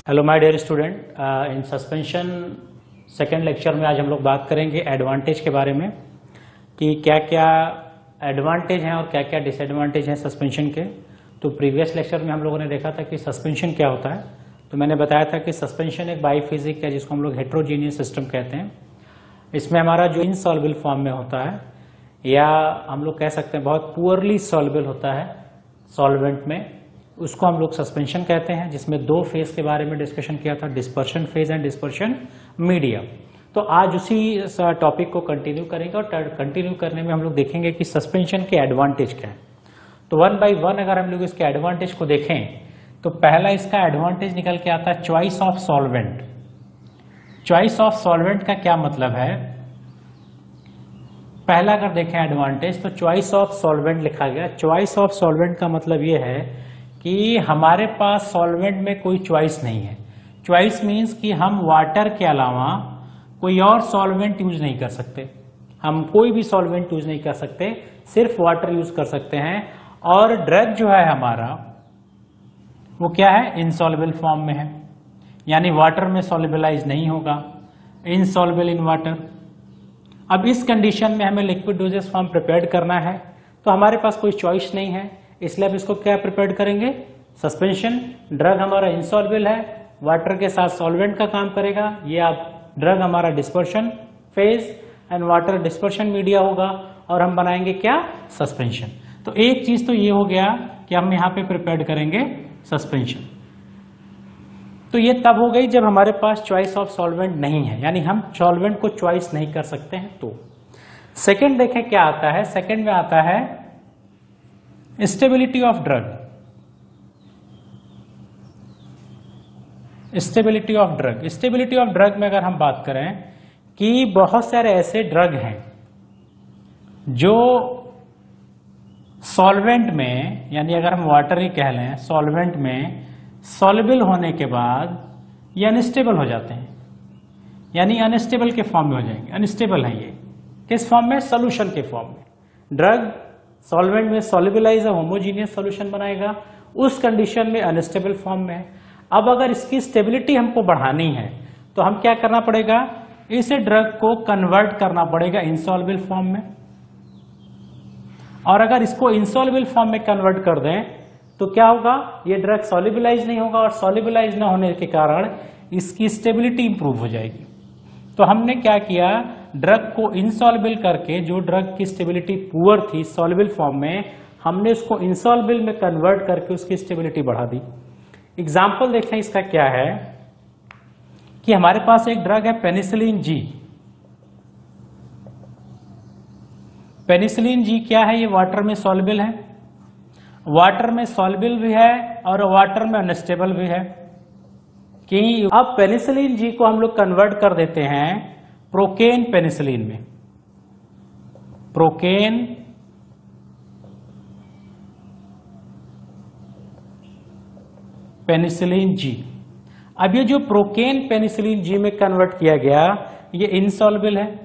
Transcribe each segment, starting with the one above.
Hello my dear student, in suspension second lecture में आज हम लोग बात करेंगे एडवांटेज के बारे में कि क्या क्या एडवांटेज हैं और क्या क्या डिसएडवांटेज हैं सस्पेंशन के। तो प्रीवियस लेक्चर में हम लोगों ने देखा था कि सस्पेंशन क्या होता है। तो मैंने बताया था कि सस्पेंशन एक बाईफिजिक है जिसको हम लोग हेट्रोजीनियस सिस्टम कहते हैं। इसमें हमारा जो इनसॉल्युबल फॉर्म में होता है या हम लोग कह सकते हैं बहुत पुअरली सॉल्युबल होता है सॉल्वेंट में, उसको हम लोग सस्पेंशन कहते हैं, जिसमें दो फेज के बारे में डिस्कशन किया था, dispersion phase and dispersion media. तो आज उसी टॉपिक को कंटिन्यू करेंगे और कंटिन्यू करने में हम लोग देखेंगे कि सस्पेंशन के एडवांटेज क्या है। तो वन बाय वन अगर हम लोग इसके एडवांटेज को देखें तो पहला इसका एडवांटेज निकल के आता है choice of solvent. Choice of solvent का क्या मतलब है? पहला अगर देखें एडवांटेज तो चॉइस ऑफ सॉल्वेंट लिखा गया। चॉइस ऑफ सॉल्वेंट का मतलब यह है कि हमारे पास सॉल्वेंट में कोई चॉइस नहीं है। चॉइस मीन्स कि हम वाटर के अलावा कोई और सॉल्वेंट यूज नहीं कर सकते। हम कोई भी सॉल्वेंट यूज नहीं कर सकते, सिर्फ वाटर यूज कर सकते हैं। और ड्रग जो है हमारा वो क्या है? इनसॉल्युबल फॉर्म में है, यानी वाटर में सॉल्युबलाइज नहीं होगा, इनसॉल्युबल इन वाटर। अब इस कंडीशन में हमें लिक्विड डोजेस फॉर्म प्रिपेयर करना है तो हमारे पास कोई चॉइस नहीं है, इसलिए अब इसको क्या प्रिपेयर करेंगे? सस्पेंशन। ड्रग हमारा इनसॉल्युबल है, वाटर के साथ सॉल्वेंट का काम करेगा। ये आप ड्रग हमारा dispersion phase and water dispersion media होगा और हम बनाएंगे क्या? सस्पेंशन। तो एक चीज तो ये हो गया कि हम यहां पे प्रिपेयर करेंगे सस्पेंशन। तो ये तब हो गई जब हमारे पास चॉइस ऑफ सॉल्वेंट नहीं है, यानी हम सॉल्वेंट को चॉइस नहीं कर सकते हैं। तो सेकेंड देखें क्या आता है। सेकेंड में आता है stability of drug. Stability of drug. Stability of drug में अगर हम बात करें कि बहुत सारे ऐसे ड्रग हैं जो सॉल्वेंट में, यानी अगर हम वाटर ही कह लें, सॉल्वेंट में सॉल्युबल होने के बाद ये अनस्टेबल हो जाते हैं, यानी अनस्टेबल के फॉर्म में हो जाएंगे। अनस्टेबल है ये किस फॉर्म में? सोल्यूशन के फॉर्म में। ड्रग सॉल्वेंट में सॉल्युबलाइज होमोजीनियस सॉल्यूशन बनाएगा, उस कंडीशन में अनस्टेबल फॉर्म में है। अब अगर इसकी स्टेबिलिटी हमको बढ़ानी है तो हम क्या करना पड़ेगा? इस ड्रग को कन्वर्ट करना पड़ेगा इनसॉल्युबल फॉर्म में। और अगर इसको इनसॉल्युबल फॉर्म में कन्वर्ट कर दें तो क्या होगा? ये ड्रग सॉल्युबलाइज नहीं होगा और सॉल्युबलाइज ना होने के कारण इसकी स्टेबिलिटी इंप्रूव हो जाएगी। तो हमने क्या किया? ड्रग को इनसॉल्युबल करके, जो ड्रग की स्टेबिलिटी पुअर थी सॉल्युबल फॉर्म में, हमने उसको इनसॉल्युबल में कन्वर्ट करके उसकी स्टेबिलिटी बढ़ा दी। एग्जाम्पल देखें इसका क्या है कि हमारे पास एक ड्रग है पेनिसिलिन जी। पेनिसिलिन जी क्या है? ये वाटर में सॉल्युबल है, वाटर में सॉल्युबल भी है और वाटर में अनस्टेबल भी है। कि अब पेनिसिलिन जी को हम लोग कन्वर्ट कर देते हैं प्रोकेन पेनिसिलिन में। Procaine penicillin G. अब ये जो प्रोकेन पेनिसिलिन जी में कन्वर्ट किया गया ये इनसॉल्युबल है,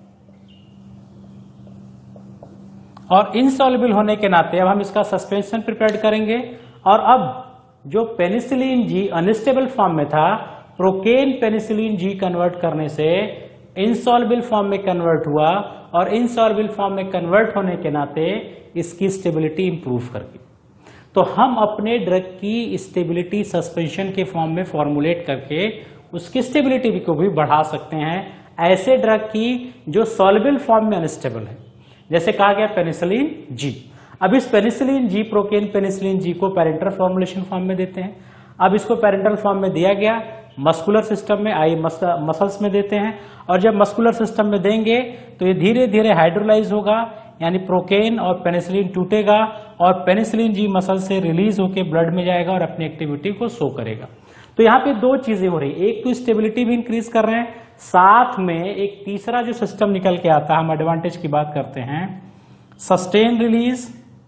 और इनसॉल्युबल होने के नाते अब हम इसका सस्पेंशन प्रिपेयर करेंगे। और अब जो पेनिसिलिन जी अनस्टेबल फॉर्म में था, प्रोकेन पेनिसिलिन जी कन्वर्ट करने से इनसॉल्युबल फॉर्म में कन्वर्ट हुआ, और इनसॉल्युबल फॉर्म में कन्वर्ट होने के नाते इसकी स्टेबिलिटी इंप्रूव कर गई। तो हम अपने ड्रग की स्टेबिलिटी सस्पेंशन के फॉर्म में फॉर्मुलेट करके उसकी स्टेबिलिटी को भी बढ़ा सकते हैं ऐसे ड्रग की जो सॉल्युबल फॉर्म में अनस्टेबल है, जैसे कहा गया पेनिसिलिन जी। अब इस penicillin G, procaine penicillin G को पैरेंटल फॉर्मुलेशन फॉर्म में देते हैं। अब इसको पैरेंटल फॉर्म में दिया गया, मस्कुलर सिस्टम में, आई मसल्स में देते हैं, और जब मस्कुलर सिस्टम में देंगे तो ये धीरे धीरे हाइड्रोलाइज होगा, यानी प्रोकेन और पेनिसिलिन टूटेगा और पेनिसिलिन जी मसल से रिलीज होकर ब्लड में जाएगा और अपनी एक्टिविटी को शो करेगा। तो यहाँ पे दो चीजें हो रही, एक तो स्टेबिलिटी भी इंक्रीज कर रहे हैं, साथ में एक तीसरा जो सिस्टम निकल के आता है, हम एडवांटेज की बात करते हैं, sustain release,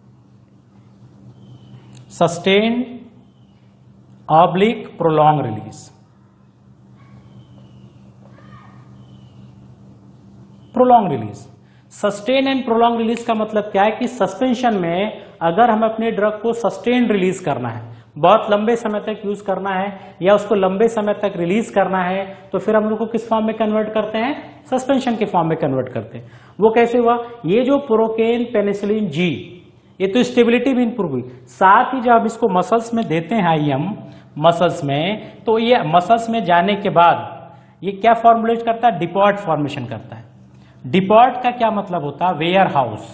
sustain oblique prolong release. Prolong release, sustain and prolong release का मतलब क्या है कि सस्पेंशन में अगर हम अपने ड्रग को सस्टेन रिलीज करना है, बहुत लंबे समय तक यूज करना है या उसको लंबे समय तक रिलीज करना है, तो फिर हम लोग को किस फॉर्म में कन्वर्ट करते हैं? सस्पेंशन के फॉर्म में कन्वर्ट करते हैं। वो कैसे हुआ? ये जो प्रोकेन पेनिसिलिन जी, ये तो स्टेबिलिटी भी इंप्रूव हुई, साथ ही जब हम इसको मसल्स में देते हैं आईएम मसल्स में, तो ये मसल्स में जाने के बाद ये क्या फॉर्मुलेट करता है? डिपॉट फॉर्मेशन करता है। डिपॉट का क्या मतलब होता है? Warehouse.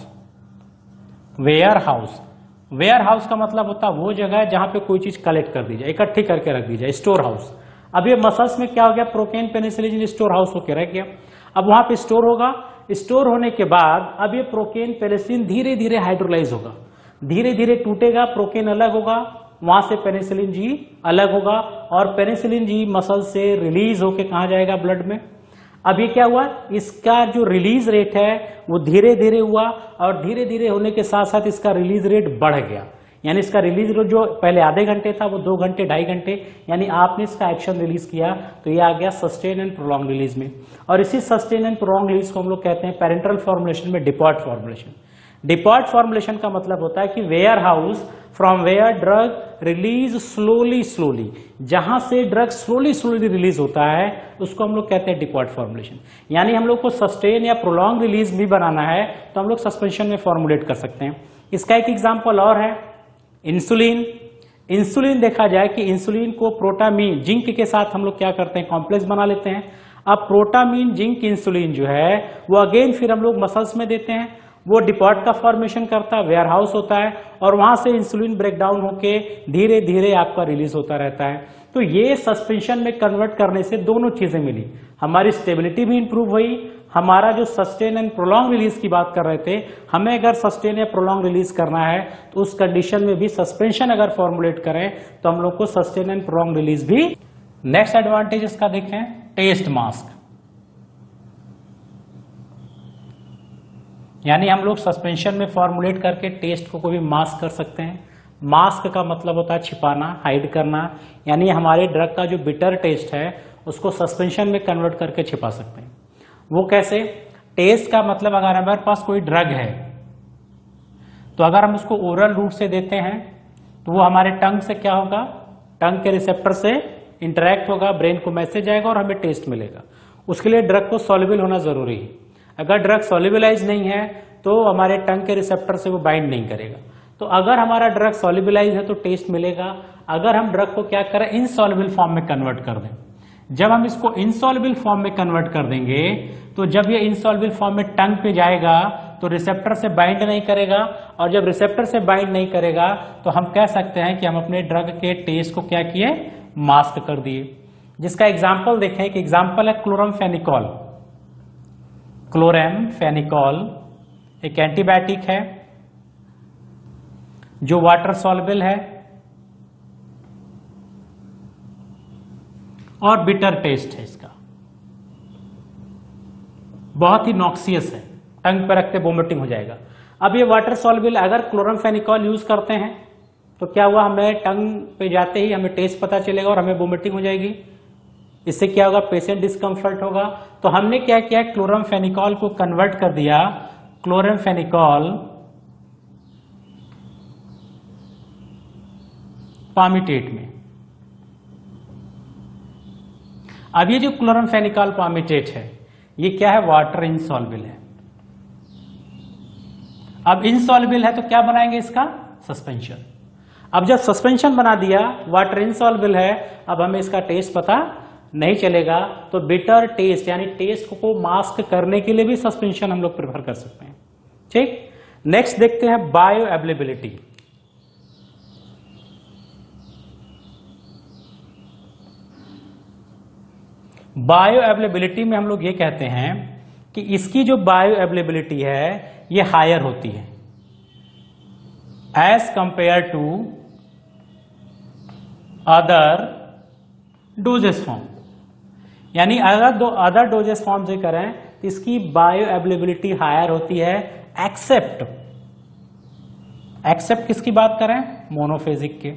Warehouse, warehouse का मतलब होता है वो जगह है जहां पे कोई चीज कलेक्ट कर दी जाए, इकट्ठी करके रख दी जाए, स्टोर हाउस। अब ये मसल्स में क्या हो गया? प्रोकेन पेनिसिलिन स्टोर हाउस होकर रह गया। अब वहां पे स्टोर होगा, स्टोर होने के बाद अब ये प्रोकेन पेनिसिलिन धीरे धीरे हाइड्रोलाइज होगा, धीरे धीरे टूटेगा, प्रोकेन अलग होगा, वहां से पेनिसिलिन जी अलग होगा और पेनिसिलिन जी मसल से रिलीज होके कहां जाएगा? ब्लड में। अब ये क्या हुआ? इसका जो रिलीज रेट है वो धीरे धीरे हुआ और धीरे धीरे होने के साथ साथ इसका रिलीज रेट बढ़ गया, यानी इसका रिलीज रेट जो पहले आधे घंटे था वो 2 घंटे 2.5 घंटे, यानी आपने इसका एक्शन रिलीज किया तो ये आ गया सस्टेन एंड प्रोलॉन्ग रिलीज में। और इसी सस्टेन एंड प्रोलॉन्ग रिलीज को हम लोग कहते हैं पैरेंटल फॉर्मुलेशन में डिपॉट फॉर्मुलेशन। डिपॉट फॉर्मुलेशन का मतलब होता है कि warehouse from where drug release slowly, जहां से ड्रग स्लोली रिलीज होता है उसको हम लोग कहते हैं डिपॉट फॉर्मुलेशन। यानी हम लोग को सस्टेन या प्रोलॉन्ग रिलीज भी बनाना है तो हम लोग सस्पेंशन में फॉर्मुलेट कर सकते हैं। इसका एक एग्जांपल और है इंसुलिन। इंसुलिन देखा जाए कि इंसुलिन को प्रोटामीन जिंक के साथ हम लोग क्या करते हैं? कॉम्प्लेक्स बना लेते हैं। अब प्रोटामीन जिंक इंसुलिन जो है वो अगेन फिर हम लोग मसल्स में देते हैं, वो डिपॉट का फॉर्मेशन करता है, वेयर हाउस होता है और वहां से इंसुलिन ब्रेकडाउन होके धीरे धीरे आपका रिलीज होता रहता है। तो ये सस्पेंशन में कन्वर्ट करने से दोनों चीजें मिली, हमारी स्टेबिलिटी भी इंप्रूव हुई, हमारा जो सस्टेन एंड प्रोलॉन्ग रिलीज की बात कर रहे थे, हमें अगर सस्टेन या प्रोलॉन्ग रिलीज करना है तो उस कंडीशन में भी सस्पेंशन अगर फॉर्मुलेट करें तो हम लोग को सस्टेन एंड प्रोलॉन्ग रिलीज भी। नेक्स्ट एडवांटेज इसका देखें, टेस्ट मास्क। यानी हम लोग सस्पेंशन में फॉर्मुलेट करके टेस्ट को भी मास्क कर सकते हैं। मास्क का मतलब होता है छिपाना, हाइड करना, यानी हमारे ड्रग का जो बिटर टेस्ट है उसको सस्पेंशन में कन्वर्ट करके छिपा सकते हैं। वो कैसे? टेस्ट का मतलब अगर हमारे पास कोई ड्रग है तो अगर हम उसको ओरल रूट से देते हैं तो वो हमारे टंग से क्या होगा? टंग के रिसेप्टर से इंटरेक्ट होगा, ब्रेन को मैसेज आएगा और हमें टेस्ट मिलेगा। उसके लिए ड्रग को सॉल्युबल होना जरूरी है। अगर ड्रग सॉल्युबलाइज नहीं है तो हमारे टंग के रिसेप्टर से वो बाइंड नहीं करेगा। तो अगर हमारा ड्रग सॉल्युबलाइज है तो टेस्ट मिलेगा। अगर हम ड्रग को क्या करें? इनसॉल्युबल फॉर्म में कन्वर्ट कर दें, जब हम इसको इनसॉल्युबल फॉर्म में कन्वर्ट कर देंगे तो जब ये इनसॉल्युबल फॉर्म में टंग पे जाएगा तो रिसेप्टर से बाइंड नहीं करेगा और जब रिसेप्टर से बाइंड नहीं करेगा तो हम कह सकते हैं कि हम अपने ड्रग के टेस्ट को क्या किए? मास्क कर दिए। जिसका एग्जाम्पल देखें, एक एग्जाम्पल है क्लोरामफेनिकॉल। क्लोरामफेनिकॉल एक एंटीबायोटिक है जो वाटर सॉल्युबल है और बिटर टेस्ट है इसका, बहुत ही नॉक्सियस है, टंग पे रखते वोमिटिंग हो जाएगा। अब ये वाटर सॉल्युबल अगर क्लोरामफेनिकॉल यूज करते हैं तो क्या हुआ? हमें टंग पे जाते ही हमें टेस्ट पता चलेगा और हमें वोमिटिंग हो जाएगी। इससे क्या होगा? पेशेंट डिस्कम्फर्ट होगा। तो हमने क्या किया? क्लोरामफेनिकॉल को कन्वर्ट कर दिया क्लोरामफेनिकॉल पामिटेट में। अब ये जो क्लोरामफेनिकॉल पामिटेट है ये क्या है? वाटर इनसॉल्युबल है। अब इनसॉल्युबल है तो क्या बनाएंगे इसका? सस्पेंशन। अब जब सस्पेंशन बना दिया, वाटर इनसॉल्युबल है, अब हमें इसका टेस्ट पता नहीं चलेगा, तो बिटर टेस्ट यानी टेस्ट को मास्क करने के लिए भी सस्पेंशन हम लोग प्रेफर कर सकते हैं। ठीक, नेक्स्ट देखते हैं बायो अवेलेबिलिटी। बायो अवेलेबिलिटी में हम लोग ये कहते हैं कि इसकी जो बायो अवेलेबिलिटी है ये हायर होती है as compare to other doses form. यानी अगर दो अदर डोजेस फॉर्म से करें तो इसकी बायो अवेलेबिलिटी हायर होती है, एक्सेप्ट किसकी बात करें? मोनोफेजिक के।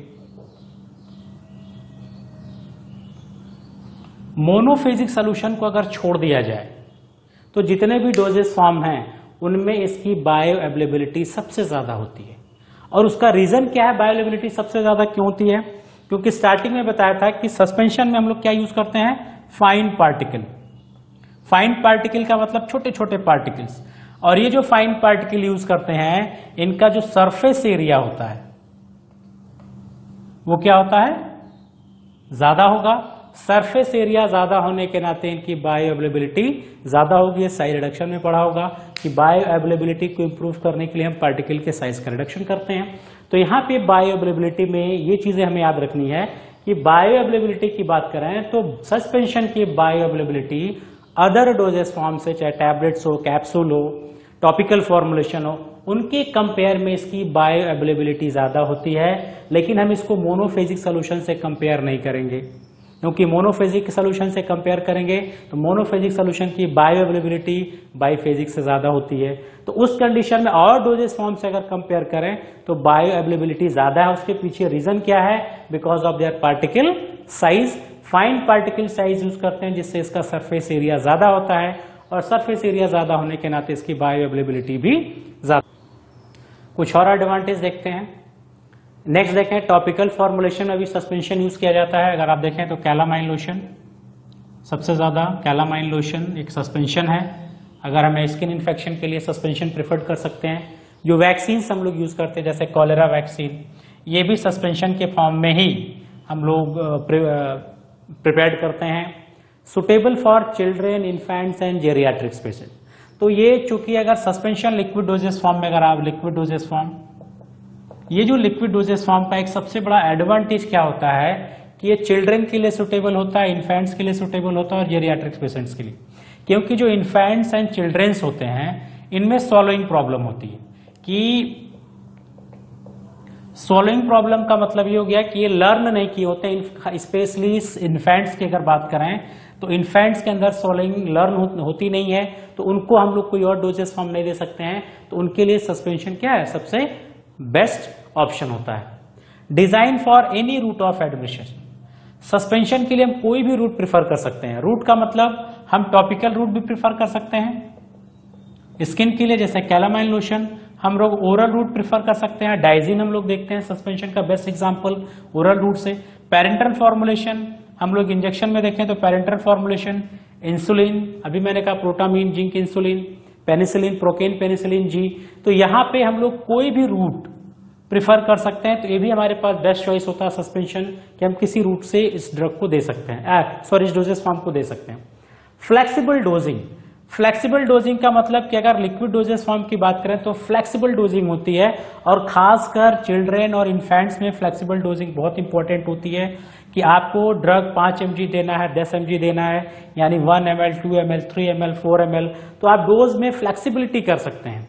मोनोफेजिक सॉल्यूशन को अगर छोड़ दिया जाए तो जितने भी डोजेस फॉर्म हैं उनमें इसकी बायो अवेलेबिलिटी सबसे ज्यादा होती है और उसका रीजन क्या है, बायोअवेलेबिलिटी सबसे ज्यादा क्यों होती है? क्योंकि स्टार्टिंग में बताया था कि सस्पेंशन में हम लोग क्या यूज करते हैं, फाइन पार्टिकल। फाइन पार्टिकल का मतलब छोटे छोटे पार्टिकल्स, और ये जो फाइन पार्टिकल यूज करते हैं इनका जो सरफेस एरिया होता है वो क्या होता है, ज्यादा होगा। सरफेस एरिया ज्यादा होने के नाते इनकी बायो अवेलेबिलिटी ज्यादा होगी। साइज रिडक्शन में पढ़ा होगा कि बायो अवेलेबिलिटी को इंप्रूव करने के लिए हम पार्टिकल के साइज का रिडक्शन करते हैं। तो यहाँ पे बायो अवेलेबिलिटी में ये चीजें हमें याद रखनी है कि बायो अवेलेबिलिटी की बात करें तो सस्पेंशन की bioavailability other doses form से, चाहे टैबलेट्स हो, कैप्सूल हो, टॉपिकल फॉर्मुलेशन हो, उनके कंपेयर में इसकी बायो अवेलेबिलिटी ज्यादा होती है। लेकिन हम इसको मोनोफेजिक सोल्यूशन से कंपेयर नहीं करेंगे, क्योंकि मोनोफेजिक सोल्यूशन से कंपेयर करेंगे तो मोनोफेजिक सोल्यूशन की बायो अवेलेबिलिटी बाईफेजिक से ज्यादा होती है। तो उस कंडीशन में और डोजेस फॉर्म से अगर कंपेयर करें तो बायो अवेलेबिलिटी ज्यादा है। उसके पीछे रीजन क्या है, because of their particle size. Fine particle size use करते हैं जिससे इसका सरफेस एरिया ज्यादा होता है, और सरफेस एरिया ज्यादा होने के नाते इसकी बायो अवेलेबिलिटी भी ज्यादा। कुछ और एडवांटेज देखते हैं। नेक्स्ट देखें, टॉपिकल फॉर्मुलेशन में भी सस्पेंशन यूज किया जाता है। अगर आप देखें तो कैलामाइन लोशन, सबसे ज्यादा कैलामाइन लोशन एक सस्पेंशन है। अगर हमें स्किन इन्फेक्शन के लिए सस्पेंशन प्रेफर कर सकते हैं। जो वैक्सीन हम लोग यूज करते हैं जैसे कॉलेरा वैक्सीन, ये भी सस्पेंशन के फॉर्म में ही हम लोग प्रिपेयर करते हैं। Suitable for children, infants and geriatrics patient. तो ये चूंकि अगर सस्पेंशन लिक्विड डोजेस फॉर्म में, अगर आप लिक्विड डोजेस फॉर्म, ये जो लिक्विड डोजेस फॉर्म का एक सबसे बड़ा एडवांटेज क्या होता है कि ये चिल्ड्रन के लिए सुटेबल होता है, इन्फेंट्स के लिए सुटेबल होता है और जेरियाट्रिक्स पेशेंट्स के लिए। क्योंकि जो इन्फेंट्स एंड चिल्ड्रंस होते हैं इनमें स्वॉलोइंग प्रॉब्लम होती है। कि स्वॉलोइंग प्रॉब्लम का मतलब ये हो गया कि ये लर्न नहीं किए होते, स्पेशली इन्फेंट्स की अगर बात करें तो इन्फेंट्स के अंदर स्वॉलोइंग लर्न होती नहीं है, तो उनको हम लोग कोई और डोजेस फॉर्म नहीं दे सकते हैं। तो उनके लिए सस्पेंशन क्या है, सबसे बेस्ट ऑप्शन होता है। Design for any route of administration, suspension के लिए हम कोई भी रूट प्रिफर कर सकते हैं। रूट का मतलब हम टॉपिकल रूट भी प्रिफर कर सकते हैं। स्किन के लिए जैसे कैलामाइन लोशन हम लोग ओरल रूट प्रिफर कर सकते हैं। डाइजिन हम लोग देखते हैं सस्पेंशन का बेस्ट एग्जांपल ओरल रूट से। पेरेंटल फॉर्मुलेशन हम लोग इंजेक्शन में देखें तो पेरेंटल फॉर्मुलेशन, इंसुलिन, अभी मैंने कहा protamine, zinc insulin, penicillin, procaine penicillin G. तो यहाँ पे हम लोग कोई भी रूट प्रिफर कर सकते हैं। तो ये भी हमारे पास बेस्ट चॉइस होता है सस्पेंशन, कि हम किसी रूट से इस ड्रग को दे सकते हैं, इस डोजेस फॉर्म को दे सकते हैं। फ्लेक्सिबल डोजिंग, फ्लेक्सिबल डोजिंग का मतलब कि अगर लिक्विड डोजेस फॉर्म की बात करें तो फ्लेक्सिबल डोजिंग होती है, और खासकर चिल्ड्रेन और इन्फेंट्स में फ्लेक्सिबल डोजिंग बहुत इंपॉर्टेंट होती है। कि आपको ड्रग 5 mg देना है, 10 mg देना है, यानी 1 ml, 2 ml, 3 ml, 4 ml, तो आप डोज में फ्लेक्सिबिलिटी कर सकते हैं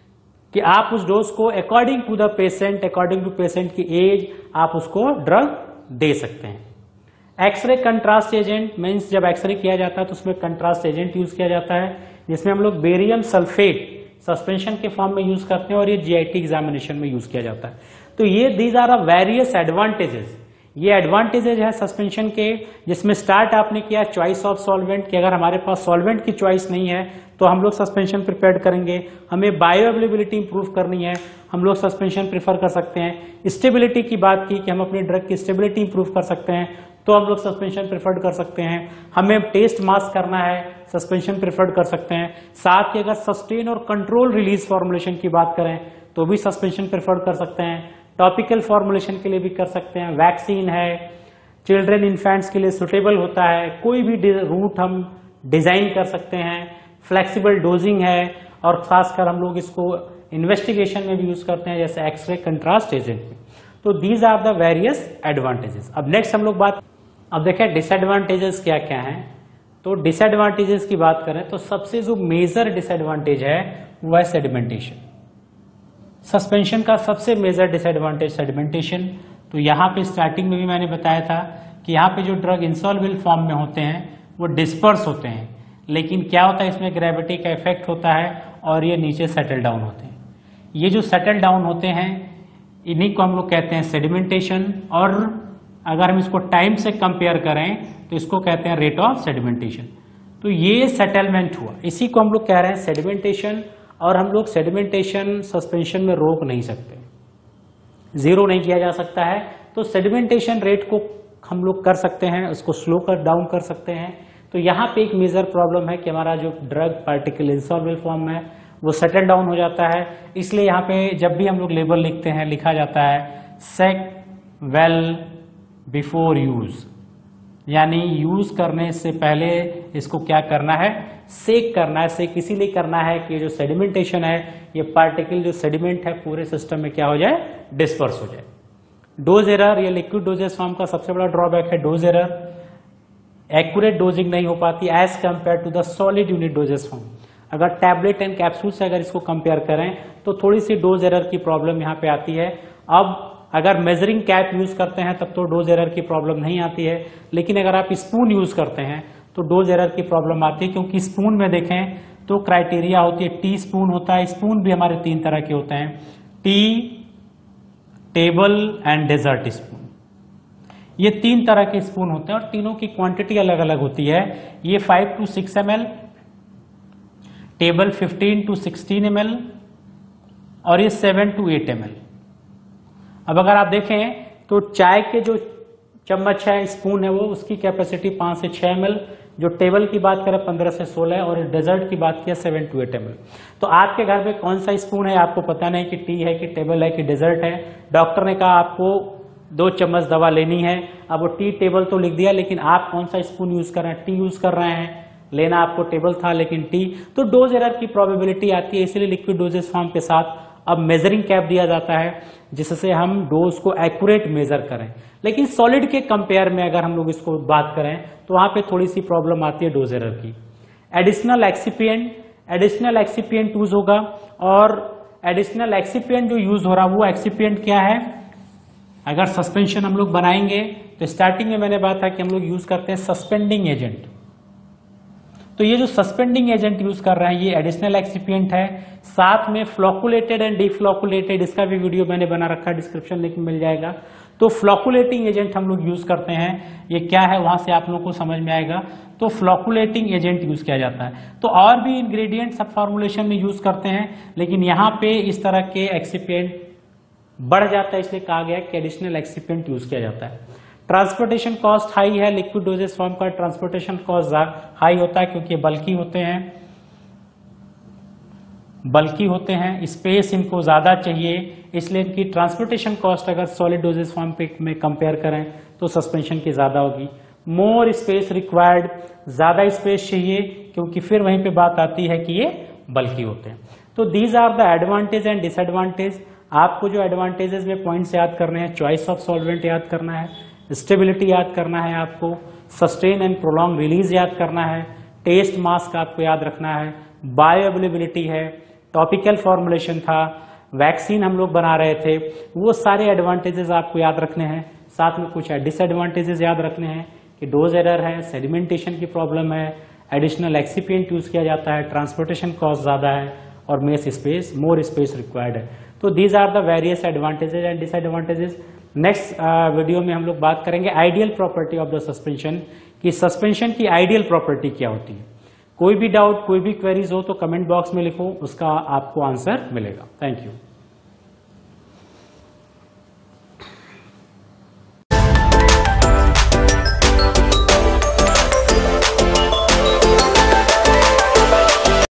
कि आप उस डोज को according to the patient, according to patient की एज आप उसको ड्रग दे सकते हैं। एक्सरे कंट्रास्ट एजेंट मीन्स जब एक्सरे किया जाता है तो उसमें कंट्रास्ट एजेंट यूज किया जाता है, जिसमें हम लोग बेरियम सल्फेट सस्पेंशन के फॉर्म में यूज करते हैं, और ये जीआईटी एग्जामिनेशन में यूज किया जाता है। तो ये दीज आर वेरियस एडवांटेजेस, ये एडवांटेजेस है सस्पेंशन के, जिसमें स्टार्ट आपने किया चॉइस ऑफ सॉल्वेंट, कि अगर हमारे पास सॉल्वेंट की चॉइस नहीं है तो हम लोग सस्पेंशन प्रिपेयर करेंगे। हमें बायो अवेलेबिलिटी इंप्रूव करनी है, हम लोग सस्पेंशन प्रेफर कर सकते हैं। स्टेबिलिटी की बात की कि हम अपने ड्रग की स्टेबिलिटी इंप्रूव कर सकते हैं, तो हम लोग सस्पेंशन प्रेफर कर सकते हैं। हमें टेस्ट मास करना है, सस्पेंशन प्रेफर कर सकते हैं। साथ ही अगर सस्टेन और कंट्रोल रिलीज फॉर्मुलेशन की बात करें तो भी सस्पेंशन प्रेफर कर सकते हैं। टॉपिकल फॉर्मुलेशन के लिए भी कर सकते हैं। वैक्सीन है, चिल्ड्रन इन्फेंट्स के लिए सुटेबल होता है। कोई भी रूट हम डिजाइन कर सकते हैं। फ्लेक्सिबल डोजिंग है, और खासकर हम लोग इसको इन्वेस्टिगेशन में भी यूज करते हैं, जैसे एक्सरे कंट्रास्ट एजेंट में। तो these are the various advantages. अब नेक्स्ट हम लोग अब देखें डिसएडवांटेजेस क्या क्या हैं। तो डिसएडवांटेजेस की बात करें तो सबसे जो मेजर डिसएडवांटेज है वो है सेडिमेंटेशन। सस्पेंशन का सबसे मेजर डिसएडवांटेज सेडिमेंटेशन। तो यहाँ पे स्टार्टिंग में भी मैंने बताया था कि यहाँ पे जो ड्रग इंसॉल्युबल फॉर्म में होते हैं वो डिस्पर्स होते हैं, लेकिन क्या होता है इसमें ग्रेविटी का इफेक्ट होता है और ये नीचे सेटल डाउन होते हैं। ये जो सेटल डाउन होते हैं इन्हीं को हम लोग कहते हैं सेडिमेंटेशन, और अगर हम इसको टाइम से कंपेयर करें तो इसको कहते हैं रेट ऑफ सेडिमेंटेशन। तो ये सेटलमेंट हुआ, इसी को हम लोग कह रहे हैं सेडिमेंटेशन, और हम लोग सेडिमेंटेशन सस्पेंशन में रोक नहीं सकते। जीरो नहीं किया जा सकता है। तो सेडिमेंटेशन रेट को हम लोग कर सकते हैं, उसको स्लो कर डाउन कर सकते हैं। तो यहाँ पे एक मेजर प्रॉब्लम है कि हमारा जो ड्रग पार्टिकल इंसॉल्युबल फॉर्म में वो सेटल डाउन हो जाता है। इसलिए यहाँ पे जब भी हम लोग लेबल लिखते हैं लिखा जाता है सेक वेल बिफोर यूज, यानी यूज करने से पहले इसको क्या करना है, सेक करना है। सेक इसीलिए करना है कि जो सेडिमेंटेशन है, ये पार्टिकल जो सेडिमेंट है पूरे सिस्टम में क्या हो जाए, डिस्पर्स हो जाए। डोज एरर, ये लिक्विड डोजेस फॉर्म का सबसे बड़ा ड्रॉबैक है डोज एरर। एक्यूरेट डोजिंग नहीं हो पाती as compare to the solid unit doses form. अगर टैबलेट एंड कैप्सूल से अगर इसको कंपेयर करें तो थोड़ी सी डोज एरर की प्रॉब्लम यहाँ पे आती है। अब अगर मेजरिंग कैप यूज करते हैं तब तो डोज एरर की प्रॉब्लम नहीं आती है, लेकिन अगर आप स्पून यूज करते हैं तो डोज एरर की प्रॉब्लम आती है, क्योंकि स्पून में देखें तो क्राइटेरिया होती है, टी स्पून होता है। स्पून भी हमारे 3 तरह के होते हैं, tea, table and dessert spoon. ये 3 तरह के स्पून होते हैं और तीनों की क्वांटिटी अलग अलग होती है। ये 5 to 6 ml, table 15 to 16 ml और ये 7 to 8 ml। अब अगर आप देखें तो चाय के जो चम्मच है, स्पून है, वो उसकी कैपेसिटी 5 से 6 ml, जो टेबल की बात करें 15 से 16 और डेजर्ट की बात किया 7 to 8 ml। तो आपके घर में कौन सा स्पून है आपको पता नहीं कि टी है कि टेबल है कि डेजर्ट है। डॉक्टर ने कहा आपको 2 चम्मच दवा लेनी है, अब वो टी टेबल तो लिख दिया, लेकिन आप कौन सा स्पून यूज कर रहे हैं, टी यूज कर रहे हैं, लेना आपको टेबल था लेकिन टी। तो डोज एरर की प्रोबेबिलिटी आती है, इसलिए लिक्विड डोजेस फॉर्म के साथ अब मेजरिंग कैप दिया जाता है जिससे हम डोज को एक्यूरेट मेजर करें। लेकिन सॉलिड के कंपेयर में अगर हम लोग इसको बात करें तो वहां पे थोड़ी सी प्रॉब्लम आती है डोज एरर की। एडिशनल एक्सिपिएंट यूज होगा, और एडिशनल एक्सिपिएंट जो यूज हो रहा है वो एक्सिपिएंट क्या है, अगर सस्पेंशन हम लोग बनाएंगे तो स्टार्टिंग में मैंने बात था कि हम लोग यूज करते हैं सस्पेंडिंग एजेंट। तो ये जो सस्पेंडिंग एजेंट यूज कर रहे हैं ये एडिशनल एक्सिपिएंट है। साथ में फ्लोकुलेटेड एंड डिफ्लोकुलेटेड, इसका भी वीडियो मैंने बना रखा है, डिस्क्रिप्शन लिंक में मिल जाएगा। तो फ्लोकुलेटिंग एजेंट हम लोग यूज करते हैं, ये क्या है वहां से आप लोगों को समझ में आएगा। तो फ्लोकुलेटिंग एजेंट यूज किया जाता है। तो और भी इंग्रेडिएंट सब फॉर्मुलेशन में यूज करते हैं, लेकिन यहाँ पे इस तरह के एक्सिपिएंट बढ़ जाता है, इसलिए कहा गया कि एडिशनल एक्सिपिएंट यूज किया जाता है। ट्रांसपोर्टेशन कॉस्ट हाई है, लिक्विड डोजेस फॉर्म का ट्रांसपोर्टेशन कॉस्ट हाई होता है क्योंकि बल्की होते हैं, स्पेस इनको ज्यादा चाहिए, इसलिए इनकी ट्रांसपोर्टेशन कॉस्ट अगर सॉलिड डोजेस फॉर्म में कंपेयर करें तो सस्पेंशन की ज्यादा होगी। मोर स्पेस रिक्वायर्ड, ज्यादा स्पेस चाहिए, क्योंकि फिर वहीं पे बात आती है कि ये बल्की होते हैं। तो these are the advantage and disadvantage. आपको जो एडवांटेजेस में पॉइंट्स याद करने हैं, चॉइस ऑफ सॉल्वेंट याद करना है, स्टेबिलिटी याद करना है, आपको सस्टेन एंड प्रोलॉन्ग रिलीज याद करना है, टेस्ट मास्क आपको याद रखना है, बायो अवेलेबिलिटी है, टॉपिकल फॉर्मुलेशन था, वैक्सीन हम लोग बना रहे थे, वो सारे एडवांटेजेस आपको याद रखने हैं। साथ में कुछ डिसएडवांटेजेस याद रखने हैं कि डोज एरर है, सेडिमेंटेशन की प्रॉब्लम है, एडिशनल एक्सिपिएंट यूज किया जाता है, ट्रांसपोर्टेशन कॉस्ट ज्यादा है और मोर स्पेस रिक्वायर्ड है। तो these are the various advantages and disadvantages. Next video में हम लोग बात करेंगे ideal property of the suspension, कि सस्पेंशन की आइडियल प्रॉपर्टी क्या होती है। कोई भी डाउट, कोई भी क्वेरीज हो तो कमेंट बॉक्स में लिखो, उसका आपको आंसर मिलेगा। Thank you.